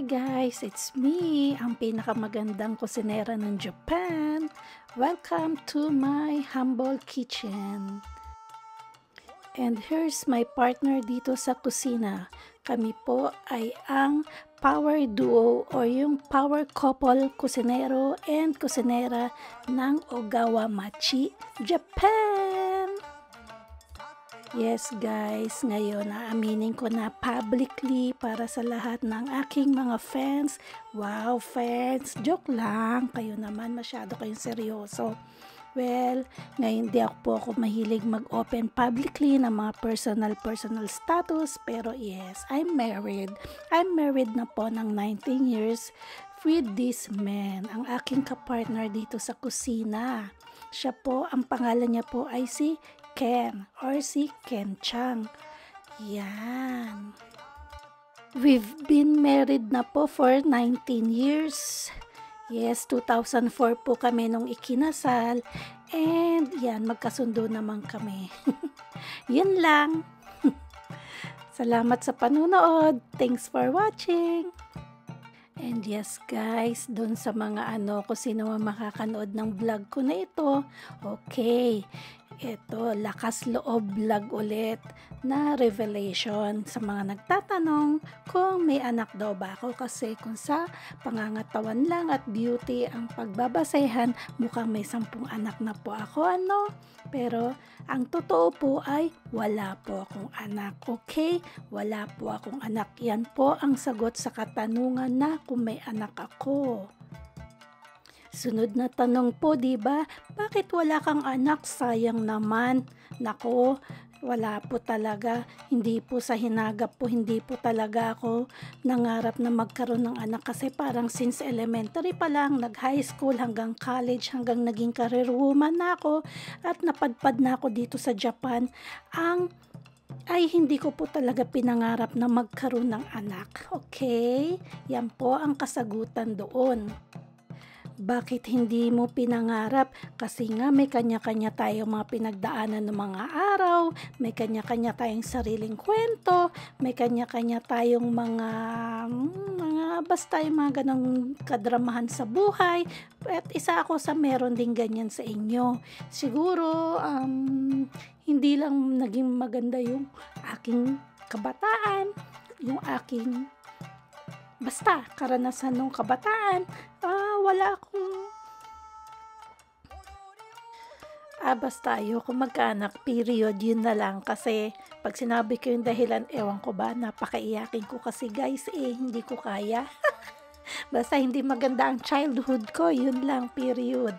guys, it's me, ang pinakamagandang kusinera ng Japan. Welcome to my humble kitchen. And here's my partner dito sa kusina. Kami po ay ang power duo o yung power couple kusinero and kusinera ng Ogawa Machi, Japan. Yes guys, ngayon aaminin ko na publicly para sa lahat ng aking mga fans. Wow fans, joke lang, kayo naman masyado kayong seryoso. Well, ngayon di ako mahilig mag-open publicly ng mga personal status, pero yes, I'm married. I'm married na po ng 19 years with this man, ang aking kapartner dito sa kusina. Siya po, ang pangalan niya po ay si Ken or si Ken Chang. Yan. We've been married na po for 19 years. Yes, 2004 po kami nung ikinasal. And yan, magkasundo naman kami. Yun lang. Salamat sa panunood. Thanks for watching. And yes guys, doon sa mga kung sino makakanood ng vlog ko na ito, okay, ito, lakas loob vlog ulit na revelation sa mga nagtatanong kung may anak daw ba ako, kasi kung sa pangangatawan lang at beauty ang pagbabasehan, mukhang may 10 anak na po ako, pero ang totoo po ay wala po akong anak, okay? Wala po akong anak. Yan po ang sagot sa katanungan na kung may anak ako. Sunod na tanong po, diba? Bakit wala kang anak? Sayang naman. Nako, wala po talaga. Hindi po sa hinagap po, hindi po talaga ako nangarap na magkaroon ng anak, kasi parang since elementary pa lang, nag-high school hanggang college, hanggang naging career woman na ako at napadpad na ako dito sa Japan, ay hindi ko po talaga pinangarap na magkaroon ng anak. Okay? Yan po ang kasagutan doon. Bakit hindi mo pinangarap? Kasi nga may kanya-kanya tayong mga pinagdaanan ng mga araw, may kanya-kanya tayong sariling kwento, may kanya-kanya tayong mga basta yung mga ganong kadramahan sa buhay. At isa ako sa meron din ganyan sa inyo. Siguro hindi lang naging maganda yung aking kabataan, yung aking basta karanasan ng kabataan. Wala akong basta ayoko magkaanak, period. Yun na lang, kasi pag sinabi ko yung dahilan, ewan ko ba, napakaiyakin ko kasi guys, hindi ko kaya. Basta hindi maganda ang childhood ko, yun lang, period.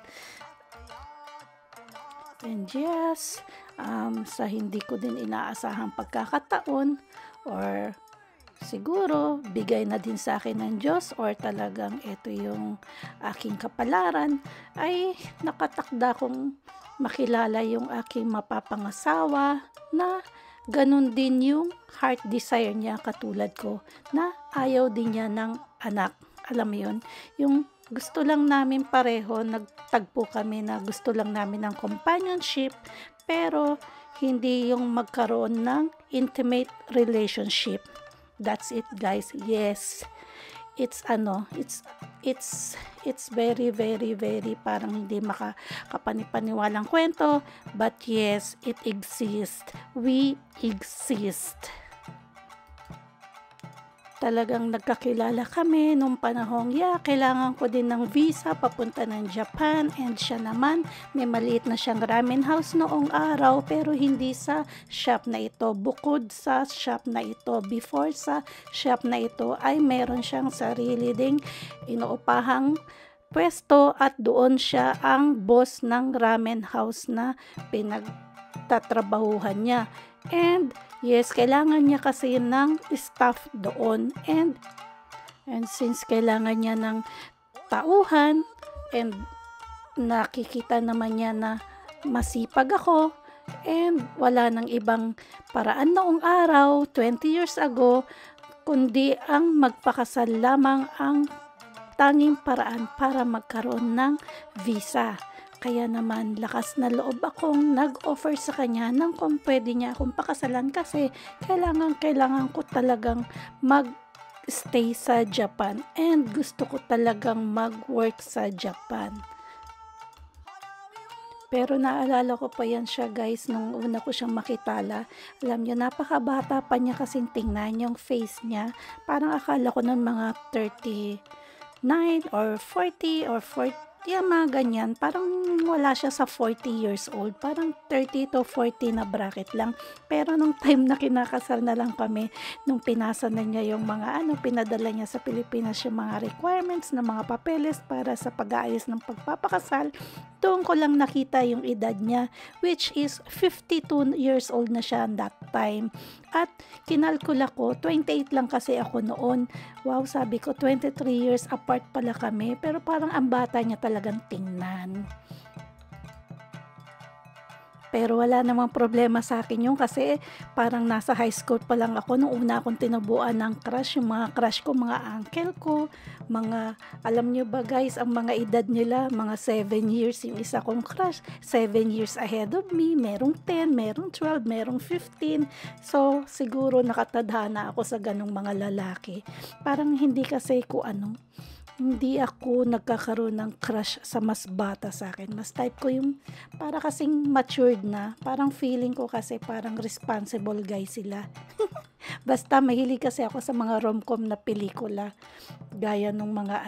And yes, sa hindi ko din inaasahang pagkakataon, or siguro bigay na din sa akin ng Diyos, or talagang ito yung aking kapalaran, ay nakatakda kong makilala yung aking mapapangasawa na ganun din yung heart desire niya, katulad ko, na ayaw din niya ng anak. Alam mo yun, yung gusto lang namin pareho, nagtagpo kami na gusto lang namin ng companionship, pero hindi yung magkaroon ng intimate relationship. That's it guys. Yes, it's very parang hindi makakapanipaniwalang kwento, but yes, it exists. We exist. Talagang nagkakilala kami nung panahong kailangan ko din ng visa papunta ng Japan, and siya naman may maliit na siyang ramen house noong araw, pero hindi sa shop na ito. Bukod sa shop na ito, before sa shop na ito, ay meron siyang sarili ding inuupahang pwesto, at doon siya ang boss ng ramen house na pinagtatrabahuhan niya. And yes, kailangan niya kasi ng staff doon, and since kailangan niya ng tauhan, and nakikita naman niya na masipag ako, and wala nang ibang paraan noong araw, 20 years ago, kundi ang magpakasal lamang ang tanging paraan para magkaroon ng visa. Kaya naman, lakas na loob akong nag-offer sa kanya ng kung pwede niya akong pakasalan, kasi kailangan ko talagang stay sa Japan and gusto ko talagang mag-work sa Japan. Pero naalala ko pa yan siya guys nung una ko siyang makitala. Alam niyo, napakabata pa niya kasing tingnan yung face niya. Parang akala ko nun mga 39 or 40 or 40. Yung mga ganyan, parang wala siya sa 40 years old. Parang 30 to 40 na bracket lang. Pero nung time na kinakasal na lang kami, nung pinasa na niya yung mga pinadala niya sa Pilipinas yung mga requirements ng mga papeles para sa pag-aayos ng pagpapakasal, doon ko lang nakita yung edad niya, which is 52 years old na siya at that time. At kinalkula ko, 28 lang kasi ako noon. Wow, sabi ko, 23 years apart pala kami, pero parang ang bata niya talagang tingnan. Pero wala namang problema sa akin yun kasi parang nasa high school pa lang ako nung una akong tinubuan ng crush. Yung mga crush ko, mga uncle ko, mga, alam nyo ba guys, ang mga edad nila, mga 7 years yung isa kong crush. 7 years ahead of me, merong 10, merong 12, merong 15. So, siguro nakatadhana ako sa ganong mga lalaki. Parang hindi kasi ko hindi ako nagkakaroon ng crush sa mas bata sa akin. Mas type ko yung para kasing matured na. Parang feeling ko kasi parang responsible guys sila. Basta mahilig kasi ako sa mga rom-com na pelikula. Gaya nung mga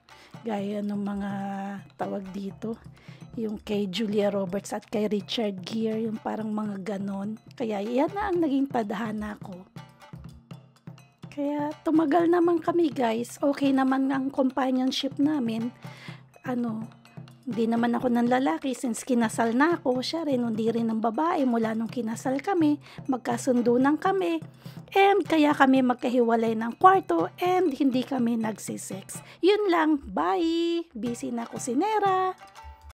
tawag dito. Yung kay Julia Roberts at kay Richard Gere. Yung parang mga ganon. Kaya yan na ang naging tadhana ko. Kaya tumagal naman kami guys. Okay naman ang companionship namin. Hindi naman ako ng lalaki since kinasal na ako. Siya rin, hindi rin ng babae mula nung kinasal kami. Magkasundo nang kami. And kaya kami magkahiwalay ng kwarto and hindi kami nagsisex. Yun lang. Bye! Busy na ako si Nera.